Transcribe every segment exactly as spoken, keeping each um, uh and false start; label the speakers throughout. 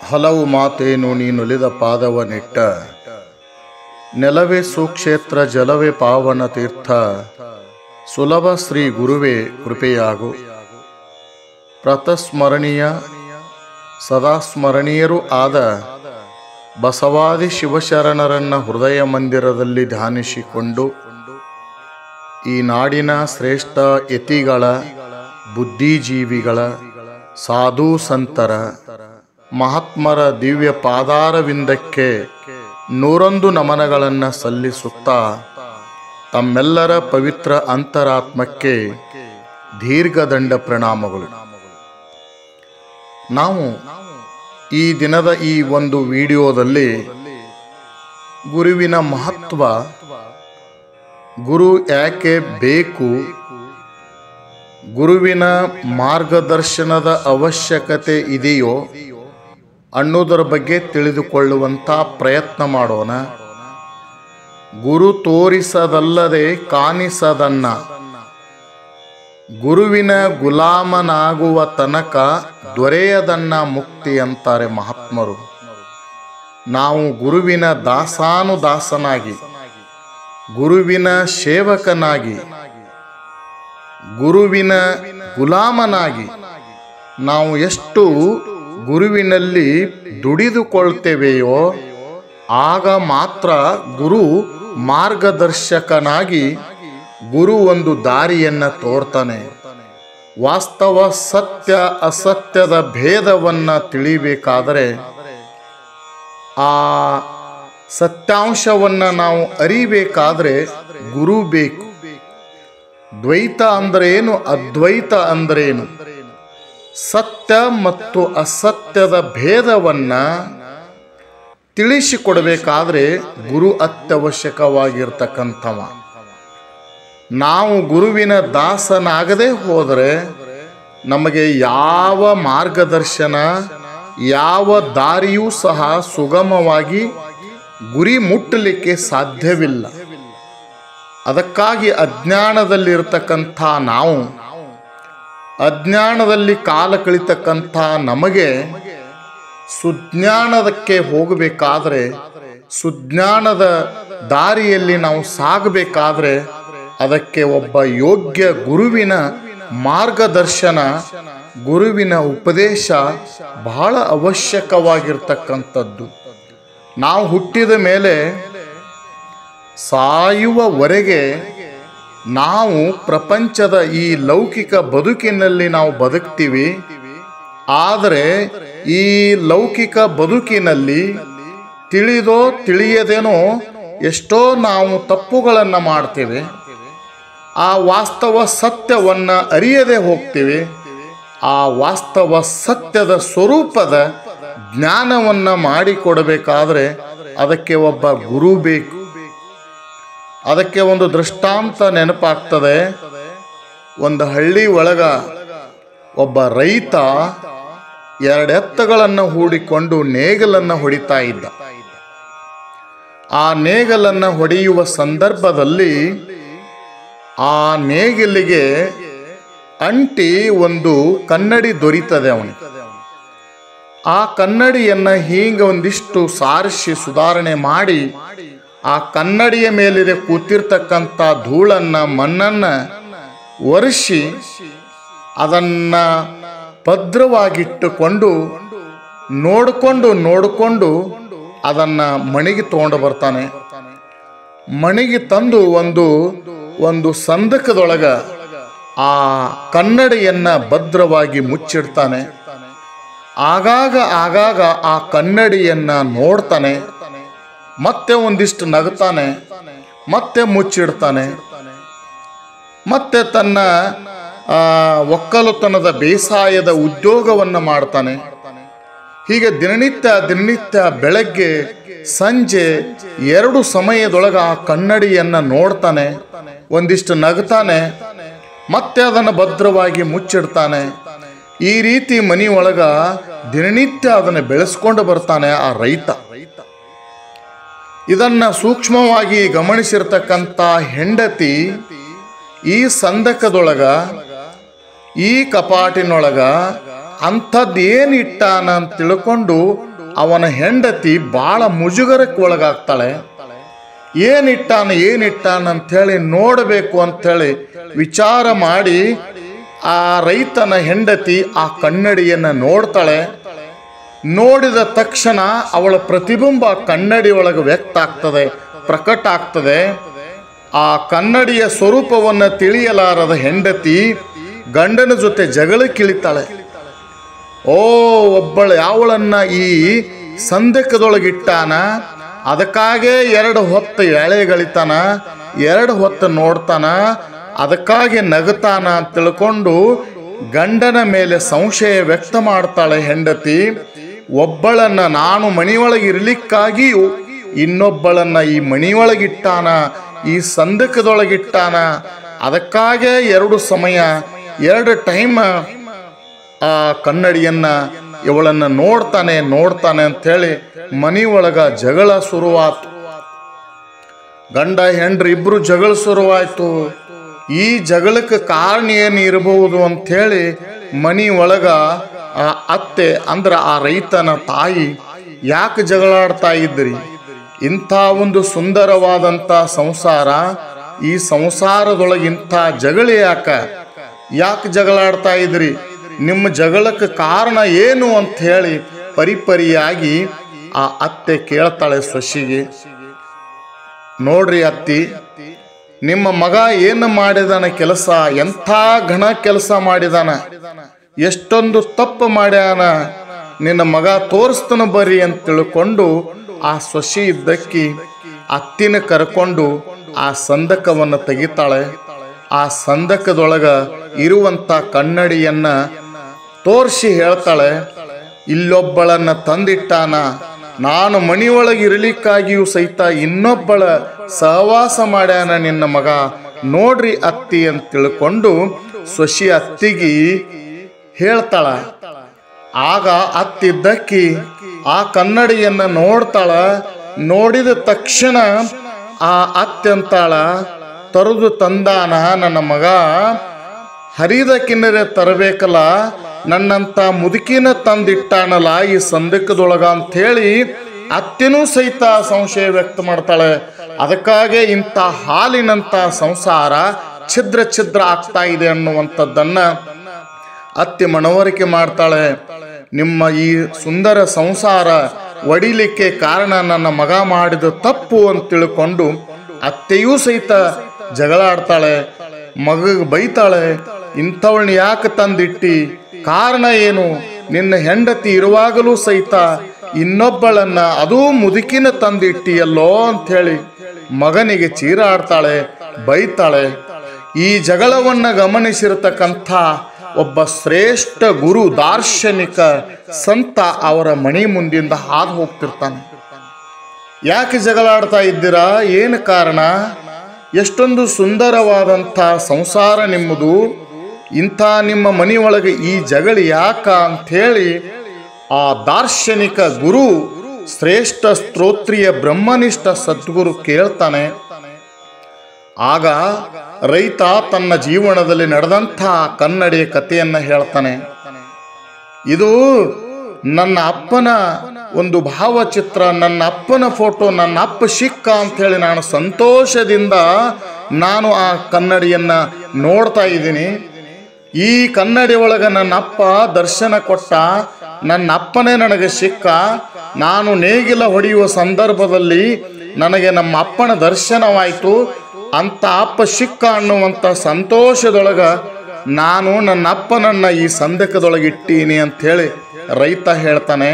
Speaker 1: ಹಲವು ಮಾತೇನು ನೀನುಲಿದ ಪಾದವನಿಟ್ಟ, ನೆಲವೇ ಸುಕ್ಷೇತ್ರ ಜಲವೇ ಪಾವನ ತೀರ್ಥ, ಸುಲಭ ಶ್ರೀ ಗುರುವೇ ಕೃಪೆಯಾಗು. ಪ್ರತಸ್ಮರಣೀಯ ಸದಾ ಸ್ಮರಣೀಯರೂ ಆದ ಬಸವಾದಿ ಶಿವಶರಣರನ್ನ ಹೃದಯ ಮಂದಿರದಲ್ಲಿ ಧ್ಯಾನಿಸಿಕೊಂಡು ಈ ನಾಡಿನ ಶ್ರೇಷ್ಠ ಯತಿಗಳ, ಬುದ್ಧಿಜೀವಿಗಳ, ಸಾಧು ಸಂತರ, ಮಹಾತ್ಮರ ದಿವ್ಯ ಪಾದಾರವಿಂದಕ್ಕೆ ನೂರೊಂದು ನಮನಗಳನ್ನು ಸಲ್ಲಿಸುತ್ತಾ ತಮ್ಮೆಲ್ಲರ ಪವಿತ್ರ ಅಂತರಾತ್ಮಕ್ಕೆ ದೀರ್ಘದಂಡ ಪ್ರಣಾಮಗಳು. ನಾವು ಈ ದಿನದ ಈ ಒಂದು ವಿಡಿಯೋದಲ್ಲಿ ಗುರುವಿನ ಮಹತ್ವ, ಗುರು ಯಾಕೆ ಬೇಕು, ಗುರುವಿನ ಮಾರ್ಗದರ್ಶನದ ಅವಶ್ಯಕತೆ ಇದೆಯೋ ಅನ್ನೋದರ ಬಗ್ಗೆ ತಿಳಿದುಕೊಳ್ಳುವಂಥ ಪ್ರಯತ್ನ ಮಾಡೋಣ. ಗುರು ತೋರಿಸದಲ್ಲದೆ ಕಾಣಿಸದನ್ನ, ಗುರುವಿನ ಗುಲಾಮನಾಗುವ ತನಕ ದೊರೆಯದನ್ನ ಮುಕ್ತಿ ಅಂತಾರೆ ಮಹಾತ್ಮರು. ನಾವು ಗುರುವಿನ ದಾಸಾನುದಾಸನಾಗಿ, ಗುರುವಿನ ಸೇವಕನಾಗಿ, ಗುರುವಿನ ಗುಲಾಮನಾಗಿ ನಾವು ಎಷ್ಟು ಗುರುವಿನಲ್ಲಿ ದುಡಿದುಕೊಳ್ತೇವೆಯೋ ಆಗ ಮಾತ್ರ ಗುರು ಮಾರ್ಗದರ್ಶಕನಾಗಿ ಗುರು ಒಂದು ದಾರಿಯನ್ನು ತೋರ್ತಾನೆ. ವಾಸ್ತವ ಸತ್ಯ ಅಸತ್ಯದ ಭೇದವನ್ನು ತಿಳಿಬೇಕಾದರೆ ಆ ಸತ್ಯಾಂಶವನ್ನು ನಾವು ಅರಿಬೇಕಾದ್ರೆ ಗುರು ಬೇಕು. ದ್ವೈತ ಅಂದ್ರೆ ಏನು, ಅದ್ವೈತ ಅಂದ್ರೆ ಏನು, ಸತ್ಯ ಮತ್ತು ಅಸತ್ಯದ ಭೇದವನ್ನ ತಿಳಿಸಿಕೊಡಬೇಕಾದ್ರೆ ಗುರು ಅತ್ಯವಶ್ಯಕವಾಗಿರ್ತಕ್ಕಂಥವ. ನಾವು ಗುರುವಿನ ದಾಸನಾಗದೆ ಹೋದರೆ ನಮಗೆ ಯಾವ ಮಾರ್ಗದರ್ಶನ, ಯಾವ ದಾರಿಯೂ ಸಹ ಸುಗಮವಾಗಿ ಗುರಿ ಮುಟ್ಟಲಿಕ್ಕೆ ಸಾಧ್ಯವಿಲ್ಲ. ಅದಕ್ಕಾಗಿ ಅಜ್ಞಾನದಲ್ಲಿರ್ತಕ್ಕಂಥ ನಾವು, ಅಜ್ಞಾನದಲ್ಲಿ ಕಾಲ ಕಳಿತಕ್ಕಂಥ ನಮಗೆ ಸುಜ್ಞಾನದಕ್ಕೆ ಹೋಗಬೇಕಾದ್ರೆ, ಸುಜ್ಞಾನದ ದಾರಿಯಲ್ಲಿ ನಾವು ಸಾಗಬೇಕಾದ್ರೆ ಅದಕ್ಕೆ ಒಬ್ಬ ಯೋಗ್ಯ ಗುರುವಿನ ಮಾರ್ಗದರ್ಶನ, ಗುರುವಿನ ಉಪದೇಶ ಬಹಳ ಅವಶ್ಯಕವಾಗಿರ್ತಕ್ಕಂಥದ್ದು. ನಾವು ಹುಟ್ಟಿದ ಮೇಲೆ ಸಾಯುವವರೆಗೆ ನಾವು ಪ್ರಪಂಚದ ಈ ಲೌಕಿಕ ಬದುಕಿನಲ್ಲಿ ನಾವು ಬದುಕ್ತೀವಿ. ಆದರೆ ಈ ಲೌಕಿಕ ಬದುಕಿನಲ್ಲಿ ತಿಳಿದೋ ತಿಳಿಯದೇನೋ ಎಷ್ಟೋ ನಾವು ತಪ್ಪುಗಳನ್ನು ಮಾಡ್ತೇವೆ. ಆ ವಾಸ್ತವ ಸತ್ಯವನ್ನು ಅರಿಯದೆ ಹೋಗ್ತೀವಿ. ಆ ವಾಸ್ತವ ಸತ್ಯದ ಸ್ವರೂಪದ ಜ್ಞಾನವನ್ನು ಮಾಡಿಕೊಡಬೇಕಾದ್ರೆ ಅದಕ್ಕೆ ಒಬ್ಬ ಗುರು ಬೇಕು. ಅದಕ್ಕೆ ಒಂದು ದೃಷ್ಟಾಂತ ನೆನಪಾಗ್ತದೆ. ಒಂದು ಹಳ್ಳಿ ಒಳಗ ಒಬ್ಬ ರೈತ ಎರಡು ಎತ್ತುಗಳನ್ನು ಹೂಡಿಕೊಂಡು ನೇಗಲನ್ನು ಹೊಡಿತಾ ಇದ್ದ. ಆ ನೇಗಲನ್ನು ಹೊಡೆಯುವ ಸಂದರ್ಭದಲ್ಲಿ ಆ ನೇಗಿಲಿಗೆ ಅಂಟಿ ಒಂದು ಕನ್ನಡಿ ದೊರೀತದೆ ಅವನಿಗೆ. ಆ ಕನ್ನಡಿಯನ್ನು ಹೀಗೆ ಒಂದಿಷ್ಟು ಸಾರಿಸಿ ಸುಧಾರಣೆ ಮಾಡಿ ಆ ಕನ್ನಡಿಯ ಮೇಲಿದೆ ಕೂತಿರ್ತಕ್ಕಂಥ ಧೂಳನ್ನ, ಮಣ್ಣನ್ನ ಒರೆಸಿ ಅದನ್ನ ಭದ್ರವಾಗಿಟ್ಟುಕೊಂಡು ನೋಡಿಕೊಂಡು ನೋಡಿಕೊಂಡು ಅದನ್ನ ಮಣಿಗೆ ತಗೊಂಡು ಬರ್ತಾನೆ. ಮಣಿಗೆ ತಂದು ಒಂದು ಒಂದು ಸಂದಕದೊಳಗ ಆ ಕನ್ನಡಿಯನ್ನ ಭದ್ರವಾಗಿ ಮುಚ್ಚಿಡ್ತಾನೆ. ಆಗಾಗ ಆಗಾಗ ಆ ಕನ್ನಡಿಯನ್ನ ನೋಡ್ತಾನೆ, ಮತ್ತೆ ಒಂದಿಷ್ಟು ನಗ್ತಾನೆ, ಮತ್ತೆ ಮುಚ್ಚಿಡ್ತಾನೆ. ಮತ್ತೆ ತನ್ನ ಒಕ್ಕಲುತನದ ಬೇಸಾಯದ ಉದ್ಯೋಗವನ್ನು ಮಾಡ್ತಾನೆ. ಹೀಗೆ ದಿನನಿತ್ಯ ದಿನನಿತ್ಯ ಬೆಳಗ್ಗೆ ಸಂಜೆ ಎರಡು ಸಮಯದೊಳಗೆ ಆ ಕನ್ನಡಿಯನ್ನು ನೋಡ್ತಾನೆ, ಒಂದಿಷ್ಟು ನಗ್ತಾನೆ, ಮತ್ತೆ ಅದನ್ನು ಭದ್ರವಾಗಿ ಮುಚ್ಚಿಡ್ತಾನೆ. ಈ ರೀತಿ ಮನೆ ಒಳಗ ದಿನನಿತ್ಯ ಅದನ್ನು ಬೆಳೆಸ್ಕೊಂಡು ಬರ್ತಾನೆ ಆ ರೈತ. ಇದನ್ನ ಸೂಕ್ಷ್ಮವಾಗಿ ಗಮನಿಸಿರ್ತಕ್ಕಂಥ ಹೆಂಡತಿ ಈ ಸಂದಕದೊಳಗ, ಈ ಕಪಾಟಿನೊಳಗ ಅಂಥದ್ದು ಏನು ಇಟ್ಟಾನ ಅಂತ ತಿಳ್ಕೊಂಡು ಅವನ ಹೆಂಡತಿ ಭಾಳ ಮುಜುಗರಕ್ಕೆ ಒಳಗಾಗ್ತಾಳೆ. ಏನಿಟ್ಟಾನ ಏನಿಟ್ಟಾನ ಅಂಥೇಳಿ ನೋಡಬೇಕು ಅಂಥೇಳಿ ವಿಚಾರ ಮಾಡಿ ಆ ರೈತನ ಹೆಂಡತಿ ಆ ಕನ್ನಡಿಯನ್ನು ನೋಡ್ತಾಳೆ. ನೋಡಿದ ತಕ್ಷಣ ಅವಳ ಪ್ರತಿಬಿಂಬ ಕನ್ನಡಿ ಒಳಗೆ ವ್ಯಕ್ತ ಆಗ್ತದೆ, ಪ್ರಕಟ ಆಗ್ತದೆ. ಆ ಕನ್ನಡಿಯ ಸ್ವರೂಪವನ್ನು ತಿಳಿಯಲಾರದ ಹೆಂಡತಿ ಗಂಡನ ಜೊತೆ ಜಗಳಕ್ಕಿಳಿತಾಳೆ. ಓ ಒಬ್ಬಳು ಯಾವಳನ್ನ ಈ ಸಂದೇಕದೊಳಗಿಟ್ಟಾನ, ಅದಕ್ಕಾಗೇ ಎರಡು ಹೊತ್ತು ಎಳೆಗಳಿತಾನ, ಎರಡು ಹೊತ್ತು ನೋಡ್ತಾನ, ಅದಕ್ಕಾಗಿ ನಗತಾನ ಅಂತ ತಿಳ್ಕೊಂಡು ಗಂಡನ ಮೇಲೆ ಸಂಶಯ ವ್ಯಕ್ತ ಮಾಡ್ತಾಳೆ ಹೆಂಡತಿ. ಒಬ್ಬಳನ್ನ ನಾನು ಮಣಿಯೊಳಗೆ ಇರ್ಲಿಕ್ಕಾಗಿಯೂ ಇನ್ನೊಬ್ಬಳನ್ನ ಈ ಮಣಿಯೊಳಗಿಟ್ಟಾನ, ಈ ಸಂದಕದೊಳಗಿಟ್ಟಾನ, ಅದಕ್ಕಾಗೇ ಎರಡು ಸಮಯ ಎರಡು ಟೈಮ್ ಆ ಕನ್ನಡಿಯನ್ನ ಇವಳನ್ನು ನೋಡ್ತಾನೆ ನೋಡ್ತಾನೆ ಅಂಥೇಳಿ ಮನೆಯೊಳಗ ಜಗಳ ಶುರುವಾತು. ಗಂಡ ಹೆಂಡ್ರಿ ಇಬ್ರು ಜಗಳ ಶುರುವಾಯ್ತು. ಈ ಜಗಳಕ್ಕೆ ಕಾರಣ ಏನು ಇರಬಹುದು ಅಂಥೇಳಿ ಮನೆ ಒಳಗ ಆ ಅತ್ತೆ ಅಂದ್ರೆ ಆ ರೈತನ ತಾಯಿ, ಯಾಕೆ ಜಗಳಾಡ್ತಾ ಇದ್ರಿ? ಇಂಥ ಒಂದು ಸುಂದರವಾದಂಥ ಸಂಸಾರ, ಈ ಸಂಸಾರದೊಳಗೆ ಇಂಥ ಜಗಳ ಯಾಕ ಯಾಕೆ ಜಗಳಾಡ್ತಾ ಇದ್ರಿ? ನಿಮ್ಮ ಜಗಳಕ್ಕೆ ಕಾರಣ ಏನು ಅಂತ ಹೇಳಿ ಪರಿಪರಿಯಾಗಿ ಆ ಅತ್ತೆ ಕೇಳ್ತಾಳೆ ಸೊಸಿಗೆ. ನೋಡ್ರಿ ಅತ್ತಿ, ನಿಮ್ಮ ಮಗ ಏನು ಮಾಡಿದಾನ ಕೆಲಸ, ಎಂಥ ಘನ ಕೆಲಸ ಮಾಡಿದಾನ, ಎಷ್ಟೊಂದು ತಪ್ಪು ಮಾಡ್ಯಾನ, ನಿನ್ನ ಮಗ ತೋರಿಸ್ತಾನ ಬರ್ರಿ ಅಂತ ತಿಳ್ಕೊಂಡು ಆ ಸೊಸಿ ಇದ್ದಕ್ಕಿ ಅತ್ತಿನ ಕರ್ಕೊಂಡು ಆ ಸಂದಕವನ್ನು ತೆಗಿತಾಳೆ. ಆ ಸಂದಕದೊಳಗ ಇರುವಂಥ ಕನ್ನಡಿಯನ್ನ ತೋರಿಸಿ ಹೇಳ್ತಾಳೆ, ಇಲ್ಲೊಬ್ಬಳನ್ನ ತಂದಿಟ್ಟಾನ, ನಾನು ಮನೆಯೊಳಗೆ ಇರಲಿಕ್ಕಾಗಿಯೂ ಸಹಿತ ಇನ್ನೊಬ್ಬಳ ಸಹವಾಸ ಮಾಡ್ಯಾನ ನಿನ್ನ ಮಗ, ನೋಡ್ರಿ ಅತ್ತಿ ಅಂತ ತಿಳ್ಕೊಂಡು ಸೊಸಿ ಅತ್ತಿಗಿ ಹೇಳ್ತಾಳ. ಆಗ ಅತ್ತಿದ್ದಕ್ಕಿ ಆ ಕನ್ನಡಿಯನ್ನ ನೋಡ್ತಾಳ. ನೋಡಿದ ತಕ್ಷಣ ಆ ಅತ್ಯಂತಾಳ, ತರದು ತಂದಾನ ನನ್ನ ಮಗ, ಹರಿದ ಕಿನ್ನರೆ ತರಬೇಕಲ್ಲ, ನನ್ನಂತ ಮುದುಕಿನ ತಂದಿಟ್ಟಾನಲ್ಲ ಈ ಸಂದಕದೊಳಗ ಅಂಥೇಳಿ ಅತ್ತೆನೂ ಸಹಿತ ಸಂಶಯ ವ್ಯಕ್ತ ಮಾಡ್ತಾಳೆ. ಅದಕ್ಕಾಗೆ ಇಂಥ ಹಾಲಿನಂಥ ಸಂಸಾರ ಛಿದ್ರ ಛಿದ್ರ ಆಗ್ತಾ ಇದೆ ಅನ್ನುವಂಥದ್ದನ್ನ ಅತ್ತೆ ಮನವರಿಕೆ ಮಾಡ್ತಾಳೆ. ನಿಮ್ಮ ಈ ಸುಂದರ ಸಂಸಾರ ಒಡಿಲಿಕ್ಕೆ ಕಾರಣ ನನ್ನ ಮಗ ಮಾಡಿದ ತಪ್ಪು ಅಂತ ತಿಳ್ಕೊಂಡು ಅತ್ತೆಯೂ ಸಹಿತ ಜಗಳಾಡ್ತಾಳೆ. ಮಗಗೆ ಬೈತಾಳೆ, ಇಂಥವಳನ್ನ ಯಾಕೆ ತಂದಿಟ್ಟಿ, ಕಾರಣ ಏನು, ನಿನ್ನ ಹೆಂಡತಿ ಇರುವಾಗಲೂ ಸಹಿತ ಇನ್ನೊಬ್ಬಳನ್ನ ಅದೂ ಮುದುಕಿನ ತಂದಿಟ್ಟಿಯಲ್ಲೋ ಅಂಥೇಳಿ ಮಗನಿಗೆ ಚೀರಾಡ್ತಾಳೆ, ಬೈತಾಳೆ. ಈ ಜಗಳವನ್ನ ಗಮನಿಸಿರತಕ್ಕಂಥ ಒಬ್ಬ ಶ್ರೇಷ್ಠ ಗುರು ದಾರ್ಶನಿಕ ಸಂತ ಅವರ ಮನೆ ಮುಂದಿಂದ ಹಾದು ಹೋಗ್ತಿರ್ತಾನೆ. ಯಾಕೆ ಜಗಳಾಡ್ತಾ ಇದ್ದೀರಾ, ಏನು ಕಾರಣ, ಎಷ್ಟೊಂದು ಸುಂದರವಾದಂಥ ಸಂಸಾರ ನಿಮ್ಮದು, ಇಂಥ ನಿಮ್ಮ ಮನೆಯೊಳಗೆ ಈ ಜಗಳ ಯಾಕ ಅಂಥೇಳಿ ಆ ದಾರ್ಶನಿಕ ಗುರು ಶ್ರೇಷ್ಠ ಸ್ತೋತ್ರಿಯ ಬ್ರಹ್ಮನಿಷ್ಠ ಸದ್ಗುರು ಕೇಳ್ತಾನೆ. ಆಗ ರೈತ ತನ್ನ ಜೀವನದಲ್ಲಿ ನಡೆದಂಥ ಕನ್ನಡಿಯ ಕಥೆಯನ್ನು ಹೇಳ್ತಾನೆ. ಇದು ನನ್ನ ಅಪ್ಪನ ಒಂದು ಭಾವಚಿತ್ರ, ನನ್ನ ಅಪ್ಪನ ಫೋಟೋ, ನನ್ನ ಅಪ್ಪ ಸಿಕ್ಕ ಅಂಥೇಳಿ ನಾನು ಸಂತೋಷದಿಂದ ನಾನು ಆ ಕನ್ನಡಿಯನ್ನು ನೋಡ್ತಾ ಇದ್ದೀನಿ. ಈ ಕನ್ನಡಿ ಒಳಗೆ ನನ್ನ ಅಪ್ಪ ದರ್ಶನ ಕೊಟ್ಟ, ನನ್ನ ಅಪ್ಪನೇ ನನಗೆ ಸಿಕ್ಕ, ನಾನು ನೇಗಿಲ ಹೊಡೆಯುವ ಸಂದರ್ಭದಲ್ಲಿ ನನಗೆ ನಮ್ಮ ಅಪ್ಪನ ದರ್ಶನವಾಯಿತು, ಅಂತ ಅಪ್ಪ ಸಿಕ್ಕ ಅನ್ನುವಂಥ ಸಂತೋಷದೊಳಗೆ ನಾನು ನನ್ನ ಅಪ್ಪನನ್ನು ಈ ಸಂದಕದೊಳಗೆ ಇಟ್ಟೀನಿ ಅಂಥೇಳಿ ರೈತ ಹೇಳ್ತಾನೆ.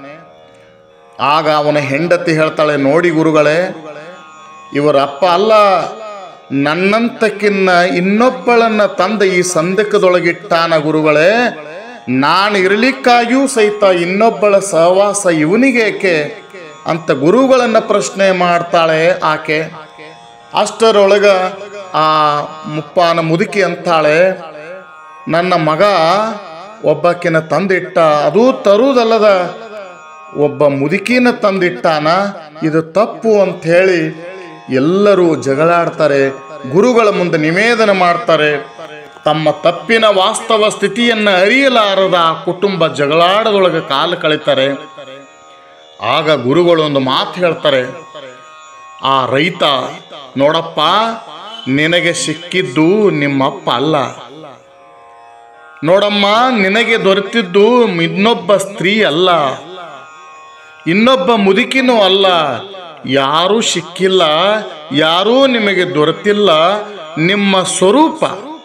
Speaker 1: ಆಗ ಅವನ ಹೆಂಡತಿ ಹೇಳ್ತಾಳೆ, ನೋಡಿ ಗುರುಗಳೇ, ಇವರ ಅಪ್ಪ ಅಲ್ಲ, ನನ್ನಂತಕ್ಕಿನ್ನ ಇನ್ನೊಬ್ಬಳನ್ನ ತಂದ ಈ ಸಂದಕದೊಳಗಿಟ್ಟಾನ ಗುರುಗಳೇ, ನಾನು ಇರಲಿಕ್ಕಾಗಿಯೂ ಸಹಿತ ಇನ್ನೊಬ್ಬಳ ಸಹವಾಸ ಇವನಿಗೇಕೆ ಅಂತ ಗುರುಗಳನ್ನು ಪ್ರಶ್ನೆ ಮಾಡ್ತಾಳೆ ಆಕೆ. ಅಷ್ಟರೊಳಗ ಆ ಮುಪ್ಪಾನ ಮುದುಕಿ ಅಂತಾಳೆ, ನನ್ನ ಮಗ ಒಬ್ಬಕಿನ ತಂದಿಟ್ಟ, ಅದೂ ತರುವುದಲ್ಲದ ಒಬ್ಬ ಮುದುಕಿನ ತಂದಿಟ್ಟಾನ, ಇದು ತಪ್ಪು ಅಂತ ಹೇಳಿ ಎಲ್ಲರೂ ಜಗಳಾಡ್ತಾರೆ. ಗುರುಗಳ ಮುಂದೆ ನಿವೇದನೆ ಮಾಡ್ತಾರೆ. ತಮ್ಮ ತಪ್ಪಿನ ವಾಸ್ತವ ಸ್ಥಿತಿಯನ್ನು ಅರಿಯಲಾರದ ಆ ಕುಟುಂಬ ಜಗಳಾಡದೊಳಗೆ ಕಾಲು ಕಳೀತಾರೆ. ಆಗ ಗುರುಗಳು ಒಂದು ಮಾತು ಹೇಳ್ತಾರೆ. ಆ ರೈತ, ನೋಡಪ್ಪ, ನಿನಗೆ ಸಿಕ್ಕಿದ್ದು ನಿಮ್ಮಪ್ಪ ಅಲ್ಲ, ನೋಡಮ್ಮ, ನಿನಗೆ ದೊರೆತಿದ್ದು ಇನ್ನೊಬ್ಬ ಸ್ತ್ರೀ ಅಲ್ಲ, ಇನ್ನೊಬ್ಬ ಮುದುಕಿನೂ ಅಲ್ಲ, ಯಾರೂ ಸಿಕ್ಕಿಲ್ಲ, ಯಾರೂ ನಿಮಗೆ ದೊರೆತಿಲ್ಲ, ನಿಮ್ಮ ಸ್ವರೂಪ.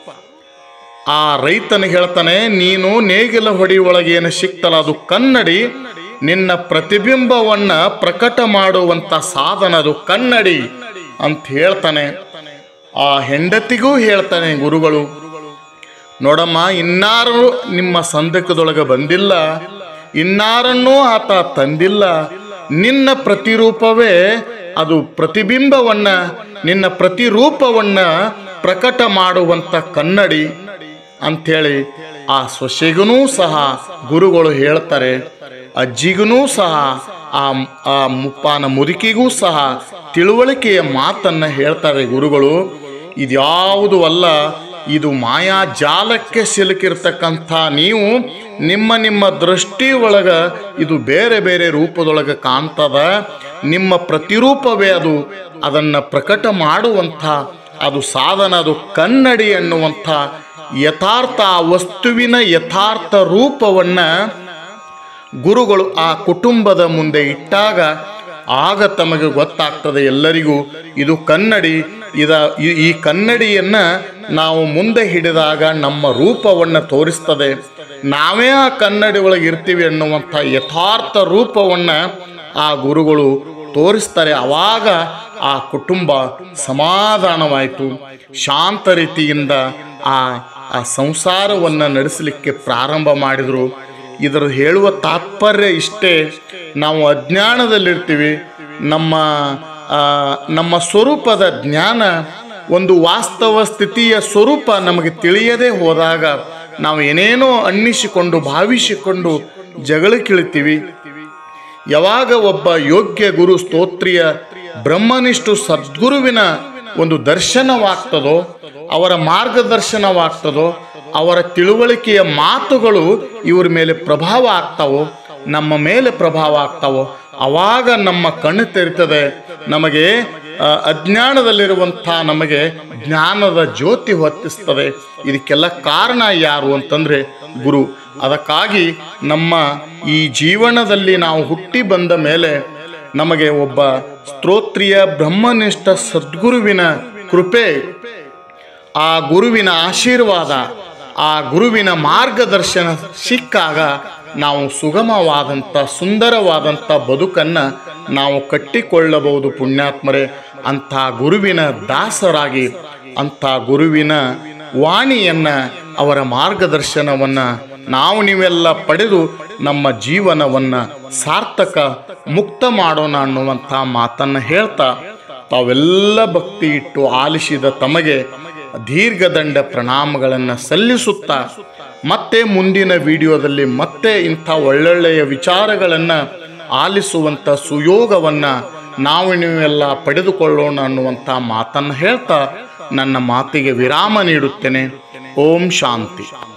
Speaker 1: ಆ ರೈತನಿಗೆ ಹೇಳ್ತಾನೆ, ನೀನು ನೇಗಿಲ ಹೊಡಿಯೊಳಗೇನು ಸಿಕ್ತಲ್ಲ ಅದು ಕನ್ನಡಿ, ನಿನ್ನ ಪ್ರತಿಬಿಂಬವನ್ನ ಪ್ರಕಟ ಮಾಡುವಂತ ಸಾಧನ ಅದು ಕನ್ನಡಿ ಅಂತ ಹೇಳ್ತಾನೆ. ಆ ಹೆಂಡತಿಗೂ ಹೇಳ್ತಾನೆ ಗುರುಗಳು, ನೋಡಮ್ಮ, ಇನ್ನಾರು ನಿಮ್ಮ ಸಂದಕದೊಳಗೆ ಬಂದಿಲ್ಲ, ಇನ್ನಾರನ್ನೂ ಆತ ತಂದಿಲ್ಲ, ನಿನ್ನ ಪ್ರತಿರೂಪವೇ ಅದು ಪ್ರತಿಬಿಂಬವನ್ನ, ನಿನ್ನ ಪ್ರತಿರೂಪವನ್ನ ಪ್ರಕಟ ಮಾಡುವಂತ ಕನ್ನಡಿ ಅಂಥೇಳಿ ಆ ಸೊಸೆಗೂ ಸಹ ಗುರುಗಳು ಹೇಳ್ತಾರೆ. ಅಜ್ಜಿಗೂ ಸಹ, ಆ ಆ ಮುಪ್ಪಾನ ಮುದುಕಿಗೂ ಸಹ ತಿಳುವಳಿಕೆಯ ಮಾತನ್ನ ಹೇಳ್ತಾರೆ ಗುರುಗಳು. ಇದ್ಯಾವುದು ಅಲ್ಲ, ಇದು ಮಾಯಾಜಾಲಕ್ಕೆ ಸಿಲುಕಿರ್ತಕ್ಕಂಥ ನೀವು ನಿಮ್ಮ ನಿಮ್ಮ ದೃಷ್ಟಿ ಒಳಗ ಇದು ಬೇರೆ ಬೇರೆ ರೂಪದೊಳಗೆ ಕಾಣ್ತದ. ನಿಮ್ಮ ಪ್ರತಿರೂಪವೇ ಅದು, ಅದನ್ನು ಪ್ರಕಟ ಮಾಡುವಂಥ ಅದು ಸಾಧನ, ಅದು ಕನ್ನಡಿ ಅನ್ನುವಂಥ ಯಥಾರ್ಥ ವಸ್ತುವಿನ ಯಥಾರ್ಥ ರೂಪವನ್ನು ಗುರುಗಳು ಆ ಕುಟುಂಬದ ಮುಂದೆ ಇಟ್ಟಾಗ ಆಗ ತಮಗೆ ಗೊತ್ತಾಗ್ತದೆ ಎಲ್ಲರಿಗೂ, ಇದು ಕನ್ನಡಿ. ಇದ ಈ ಕನ್ನಡಿಯನ್ನು ನಾವು ಮುಂದೆ ಹಿಡಿದಾಗ ನಮ್ಮ ರೂಪವನ್ನು ತೋರಿಸ್ತದೆ, ನಾವೇ ಆ ಕನ್ನಡಿ ಒಳಗೆ ಇರ್ತೀವಿ ಅನ್ನುವಂಥ ಯಥಾರ್ಥ ರೂಪವನ್ನು ಆ ಗುರುಗಳು ತೋರಿಸ್ತಾರೆ. ಆವಾಗ ಆ ಕುಟುಂಬ ಸಮಾಧಾನವಾಯಿತು, ಶಾಂತ ರೀತಿಯಿಂದ ಆ ಆ ಸಂಸಾರವನ್ನು ನಡೆಸಲಿಕ್ಕೆ ಪ್ರಾರಂಭ ಮಾಡಿದರು. ಇದರ ಹೇಳುವ ತಾತ್ಪರ್ಯ ಇಷ್ಟೇ, ನಾವು ಅಜ್ಞಾನದಲ್ಲಿರ್ತೀವಿ, ನಮ್ಮ ನಮ್ಮ ಸ್ವರೂಪದ ಜ್ಞಾನ, ಒಂದು ವಾಸ್ತವ ಸ್ಥಿತಿಯ ಸ್ವರೂಪ ನಮಗೆ ತಿಳಿಯದೇ ಹೋದಾಗ ನಾವು ಏನೇನೋ ಅನ್ನಿಸಿಕೊಂಡು ಭಾವಿಸಿಕೊಂಡು ಜಗಳಕ್ಕಿಳಿತೀವಿ. ಯಾವಾಗ ಒಬ್ಬ ಯೋಗ್ಯ ಗುರು ಸ್ತೋತ್ರಿಯ ಬ್ರಹ್ಮನಿಷ್ಠು ಸದ್ಗುರುವಿನ ಒಂದು ದರ್ಶನವಾಗ್ತದೋ, ಅವರ ಮಾರ್ಗದರ್ಶನವಾಗ್ತದೋ, ಅವರ ತಿಳುವಳಿಕೆಯ ಮಾತುಗಳು ಇವರ ಮೇಲೆ ಪ್ರಭಾವ ಆಗ್ತಾವೋ, ನಮ್ಮ ಮೇಲೆ ಪ್ರಭಾವ ಆಗ್ತಾವೋ, ಆವಾಗ ನಮ್ಮ ಕಣ್ಣು ತೆರೀತದೆ. ನಮಗೆ ಅಜ್ಞಾನದಲ್ಲಿರುವಂಥ ನಮಗೆ ಜ್ಞಾನದ ಜ್ಯೋತಿ ಹೊತ್ತಿಸ್ತದೆ. ಇದಕ್ಕೆಲ್ಲ ಕಾರಣ ಯಾರು ಅಂತಂದರೆ ಗುರು. ಅದಕ್ಕಾಗಿ ನಮ್ಮ ಈ ಜೀವನದಲ್ಲಿ ನಾವು ಹುಟ್ಟಿ ಬಂದ ಮೇಲೆ ನಮಗೆ ಒಬ್ಬ ಸ್ತೋತ್ರಿಯ ಬ್ರಹ್ಮನಿಷ್ಠ ಸದ್ಗುರುವಿನ ಕೃಪೆ, ಆ ಗುರುವಿನ ಆಶೀರ್ವಾದ, ಆ ಗುರುವಿನ ಮಾರ್ಗದರ್ಶನ ಸಿಕ್ಕಾಗ ನಾವು ಸುಗಮವಾದಂಥ ಸುಂದರವಾದಂಥ ಬದುಕನ್ನು ನಾವು ಕಟ್ಟಿಕೊಳ್ಳಬಹುದು ಪುಣ್ಯಾತ್ಮರೇ. ಅಂಥ ಗುರುವಿನ ದಾಸರಾಗಿ, ಅಂಥ ಗುರುವಿನ ವಾಣಿಯನ್ನು, ಅವರ ಮಾರ್ಗದರ್ಶನವನ್ನು ನಾವು ನೀವೆಲ್ಲ ಪಡೆದು ನಮ್ಮ ಜೀವನವನ್ನು ಸಾರ್ಥಕ ಮುಕ್ತ ಮಾಡೋಣ ಅನ್ನುವಂಥ ಮಾತನ್ನು ಹೇಳ್ತಾ, ತಾವೆಲ್ಲ ಭಕ್ತಿ ಇಟ್ಟು ಆಲಿಸಿದ ತಮಗೆ ದೀರ್ಘದಂಡ ಪ್ರಣಾಮಗಳನ್ನು ಸಲ್ಲಿಸುತ್ತಾ, ಮತ್ತೆ ಮುಂದಿನ ವಿಡಿಯೋದಲ್ಲಿ ಮತ್ತೆ ಇಂಥ ಒಳ್ಳೊಳ್ಳೆಯ ವಿಚಾರಗಳನ್ನು ಆಲಿಸುವಂಥ ಸುಯೋಗವನ್ನು ನಾವು ನೀವೆಲ್ಲ ಪಡೆದುಕೊಳ್ಳೋಣ ಅನ್ನುವಂಥ ಮಾತನ್ನು ಹೇಳ್ತಾ ನನ್ನ ಮಾತಿಗೆ ವಿರಾಮ ನೀಡುತ್ತೇನೆ. ಓಂ ಶಾಂತಿ.